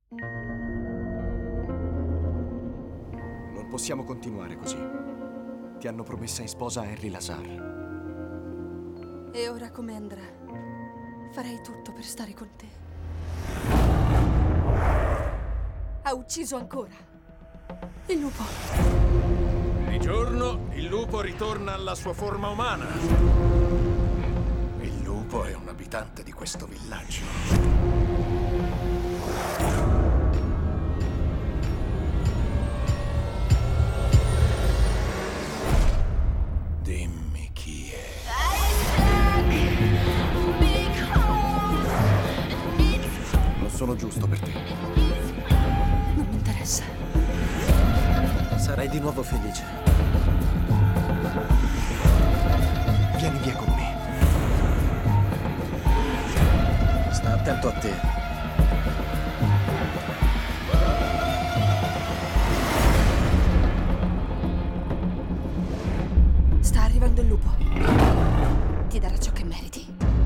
Non possiamo continuare così. Ti hanno promessa in sposa a Henry Lazar. E ora come andrà? Farei tutto per stare con te. Ha ucciso ancora il lupo. Di giorno il lupo ritorna alla sua forma umana. Il lupo è un abitante di questo villaggio. Dimmi chi è. Non sono giusto per te. Non mi interessa. Sarai di nuovo felice. Vieni via con me. Sta attento a te. Sta arrivando il lupo. Ti darà ciò che meriti.